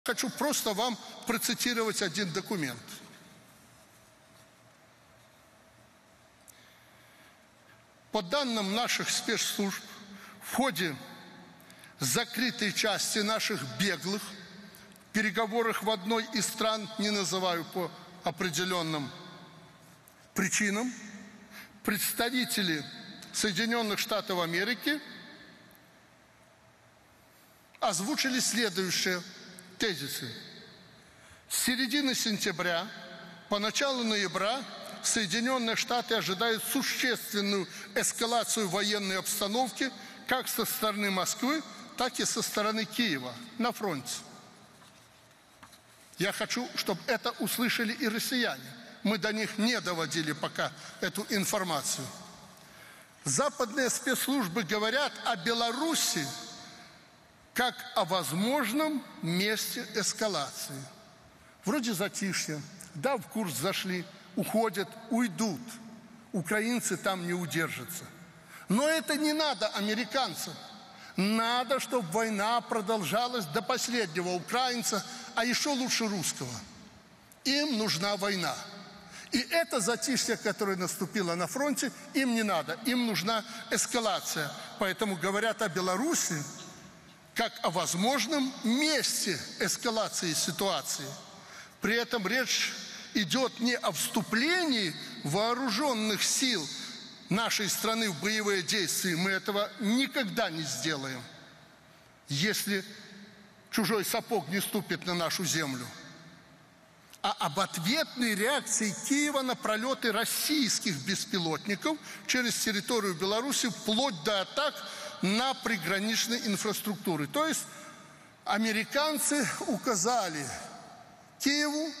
Хочу просто вам процитировать один документ. По данным наших спецслужб, в ходе закрытой части наших беглых в переговорах в одной из стран, не называю по определенным причинам, представители Соединенных Штатов Америки озвучили следующие тезисы. С середины сентября по началу ноября Соединенные Штаты ожидают существенную эскалацию военной обстановки как со стороны Москвы, так и со стороны Киева на фронте. Я хочу, чтобы это услышали и россияне. Мы до них не доводили пока эту информацию. Западные спецслужбы говорят о Беларуси как о возможном месте эскалации. Вроде затишье, да, в курс зашли, уходят, уйдут. Украинцы там не удержатся. Но это не надо американцам. Надо, чтобы война продолжалась до последнего украинца, а еще лучше русского. Им нужна война. И это затишье, которое наступило на фронте, им не надо. Им нужна эскалация. Поэтому говорят о Беларуси как о возможном месте эскалации ситуации. При этом речь идет не о вступлении вооруженных сил нашей страны в боевые действия. Мы этого никогда не сделаем, если чужой сапог не ступит на нашу землю. А об ответной реакции Киева на пролеты российских беспилотников через территорию Беларуси вплоть до атак на приграничной инфраструктуры. То есть американцы указали Киеву,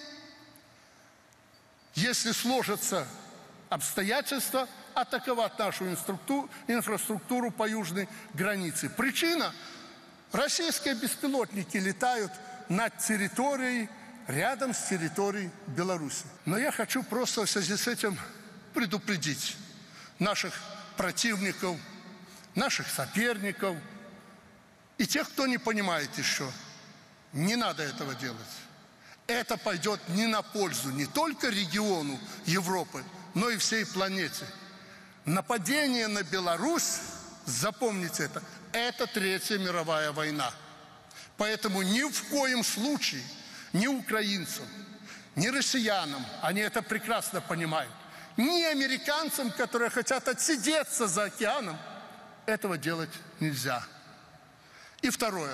если сложатся обстоятельства, атаковать нашу инфраструктуру по южной границе. Причина – российские беспилотники летают над территорией, рядом с территорией Беларуси. Но я хочу просто в связи с этим предупредить наших противников, наших соперников и тех, кто не понимает еще. Не надо этого делать. Это пойдет не на пользу не только региону Европы, но и всей планете. Нападение на Беларусь, запомните это Третья мировая война. Поэтому ни в коем случае ни украинцам, ни россиянам, они это прекрасно понимают, ни американцам, которые хотят отсидеться за океаном, этого делать нельзя. И второе.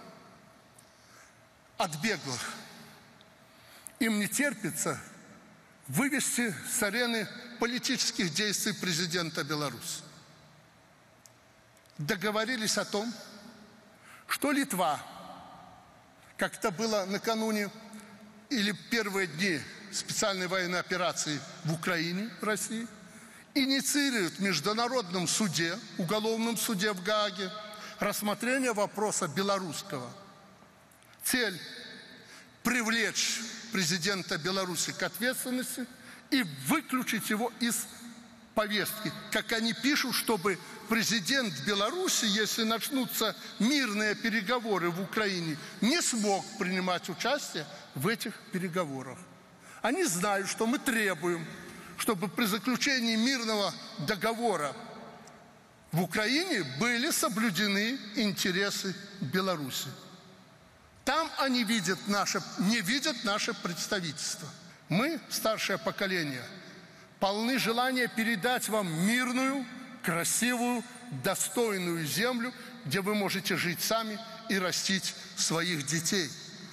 От беглых. Им не терпится вывести с арены политических действий президента Беларуси. Договорились о том, что Литва, как это было накануне или первые дни специальной военной операции в Украине, в России, инициирует в Международном суде, уголовном суде в Гааге, рассмотрение вопроса белорусского. Цель – привлечь президента Беларуси к ответственности и выключить его из повестки. Как они пишут, чтобы президент Беларуси, если начнутся мирные переговоры в Украине, не смог принимать участие в этих переговорах. Они знают, что мы требуем, чтобы при заключении мирного договора в Украине были соблюдены интересы Беларуси. Там они не видят наше представительство. Мы, старшее поколение, полны желания передать вам мирную, красивую, достойную землю, где вы можете жить сами и растить своих детей.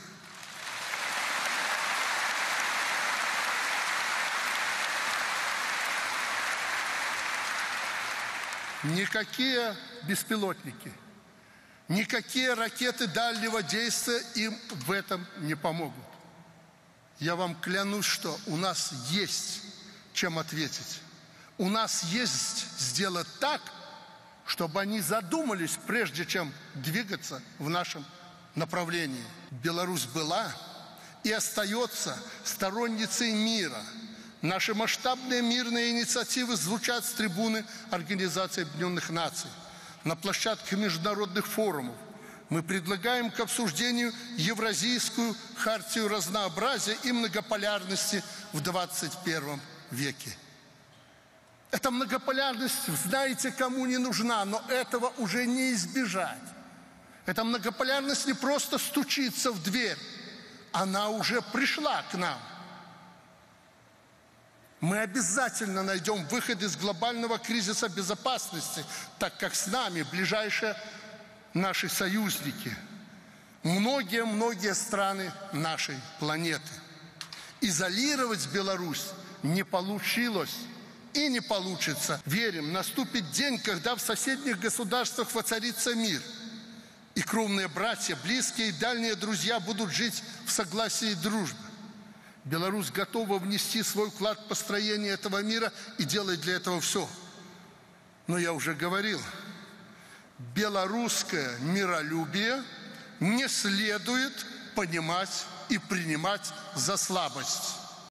Никакие беспилотники, никакие ракеты дальнего действия им в этом не помогут. Я вам клянусь, что у нас есть чем ответить. У нас есть сделать так, чтобы они задумались, прежде чем двигаться в нашем направлении. Беларусь была и остается сторонницей мира. Наши масштабные мирные инициативы звучат с трибуны Организации Объединенных Наций, на площадках международных форумов. мы предлагаем к обсуждению Евразийскую хартию разнообразия и многополярности в 21 веке. Эта многополярность, знаете, кому не нужна, но этого уже не избежать. Эта многополярность не просто стучится в дверь, она уже пришла к нам. Мы обязательно найдем выход из глобального кризиса безопасности, так как с нами ближайшие наши союзники, многие страны нашей планеты. Изолировать Беларусь не получилось и не получится. Верим, наступит день, когда в соседних государствах воцарится мир. И кровные братья, близкие и дальние друзья будут жить в согласии и дружбе. Беларусь готова внести свой вклад в построение этого мира и делает для этого все. Но я уже говорил, белорусское миролюбие не следует понимать и принимать за слабость.